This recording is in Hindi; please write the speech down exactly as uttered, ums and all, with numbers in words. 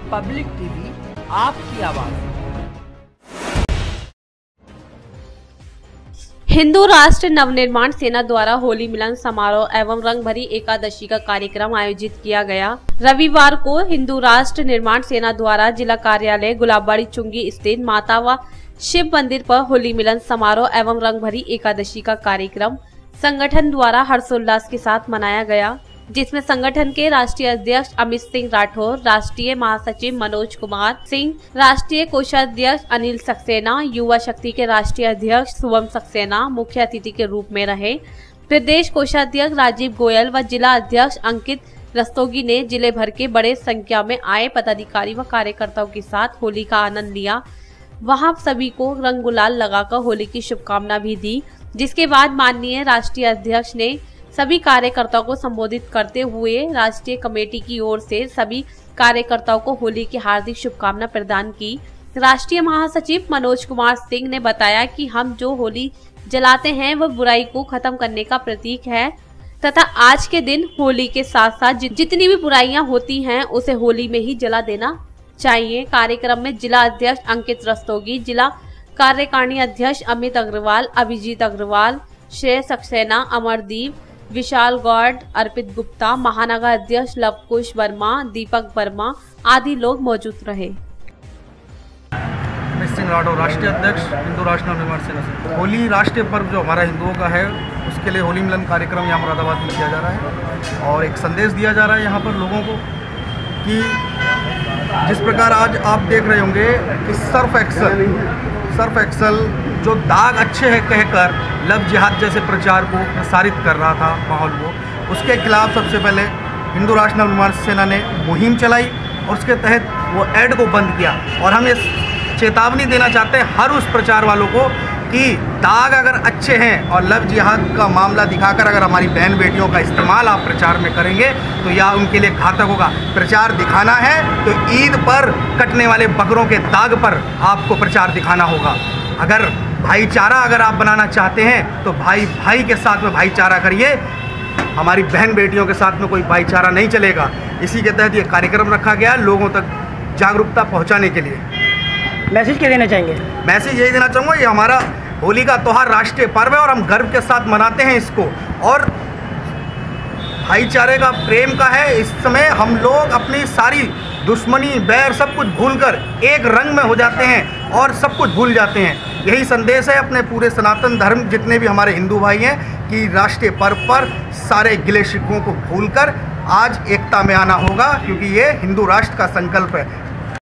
पब्लिक टीवी आपकी आवाज। हिंदू राष्ट्र नवनिर्माण सेना द्वारा होली मिलन समारोह एवं रंग भरी एकादशी का कार्यक्रम आयोजित किया गया। रविवार को हिंदू राष्ट्र निर्माण सेना द्वारा जिला कार्यालय गुलाबबाड़ी चुंगी स्थित माता व शिव मंदिर पर होली मिलन समारोह एवं रंग भरी एकादशी का कार्यक्रम संगठन द्वारा हर्षोल्लास के साथ मनाया गया, जिसमें संगठन के राष्ट्रीय अध्यक्ष अमित सिंह राठौर, राष्ट्रीय महासचिव मनोज कुमार सिंह, राष्ट्रीय कोषाध्यक्ष अनिल सक्सेना, युवा शक्ति के राष्ट्रीय अध्यक्ष शुभम सक्सेना मुख्य अतिथि के रूप में रहे। प्रदेश कोषाध्यक्ष राजीव गोयल व जिला अध्यक्ष अंकित रस्तोगी ने जिले भर के बड़े संख्या में आए पदाधिकारी व कार्यकर्ताओं के साथ होली का आनंद लिया। वहां सभी को रंग गुलाल लगाकर होली की शुभकामना भी दी, जिसके बाद माननीय राष्ट्रीय अध्यक्ष ने सभी कार्यकर्ताओं को संबोधित करते हुए राष्ट्रीय कमेटी की ओर से सभी कार्यकर्ताओं को होली की हार्दिक शुभकामना प्रदान की। राष्ट्रीय महासचिव मनोज कुमार सिंह ने बताया कि हम जो होली जलाते हैं वह बुराई को खत्म करने का प्रतीक है तथा आज के दिन होली के साथ साथ जितनी भी बुराइयां होती हैं उसे होली में ही जला देना चाहिए। कार्यक्रम में जिला अध्यक्ष अंकित रस्तोगी, जिला कार्यकारिणी अध्यक्ष अमित अग्रवाल, अभिजीत अग्रवाल, श्रेय सक्सेना, अमरदीप, विशाल गौड़, अर्पित गुप्ता, महानगर अध्यक्ष लवकुश वर्मा, दीपक वर्मा आदि लोग मौजूद रहे। अमित सिंह राठौर, राष्ट्रीय अध्यक्ष हिंदू राष्ट्र नवनिर्माण सेना से। होली राष्ट्रीय पर्व जो हमारा हिंदुओं का है, उसके लिए होली मिलन कार्यक्रम यहाँ मुरादाबाद में किया जा रहा है और एक संदेश दिया जा रहा है यहाँ पर लोगों को कि जिस प्रकार आज आप देख रहे होंगे कि सर्फ एक्सल सर्फ एक्सल जो दाग अच्छे हैं कहकर लव जिहाद जैसे प्रचार को प्रसारित कर रहा था माहौल को, उसके खिलाफ सबसे पहले हिंदू राष्ट्र नवनिर्माण सेना ने मुहिम चलाई और उसके तहत वो ऐड को बंद किया। और हम ये चेतावनी देना चाहते हैं हर उस प्रचार वालों को कि दाग अगर अच्छे हैं और लव जिहाद का मामला दिखाकर अगर हमारी बहन बेटियों का इस्तेमाल आप प्रचार में करेंगे तो यह उनके लिए घातक होगा। प्रचार दिखाना है तो ईद पर कटने वाले बकरों के दाग पर आपको प्रचार दिखाना होगा। अगर भाईचारा अगर आप बनाना चाहते हैं तो भाई भाई के साथ में भाईचारा करिए, हमारी बहन बेटियों के साथ में कोई भाईचारा नहीं चलेगा। इसी के तहत ये कार्यक्रम रखा गया लोगों तक जागरूकता पहुंचाने के लिए। मैसेज क्या देना चाहेंगे? मैसेज यही देना चाहूँगा, ये हमारा होली का त्यौहार राष्ट्रीय पर्व है और हम गर्व के साथ मनाते हैं इसको, और भाईचारे का प्रेम का है। इस समय हम लोग अपनी सारी दुश्मनी बैर सब कुछ भूलकर एक रंग में हो जाते हैं और सब कुछ भूल जाते हैं। यही संदेश है अपने पूरे सनातन धर्म जितने भी हमारे हिंदू भाई हैं कि राष्ट्रीय पर्व पर सारे गिले शिकवों को भूलकर आज एकता में आना होगा, क्योंकि ये हिंदू राष्ट्र का संकल्प है।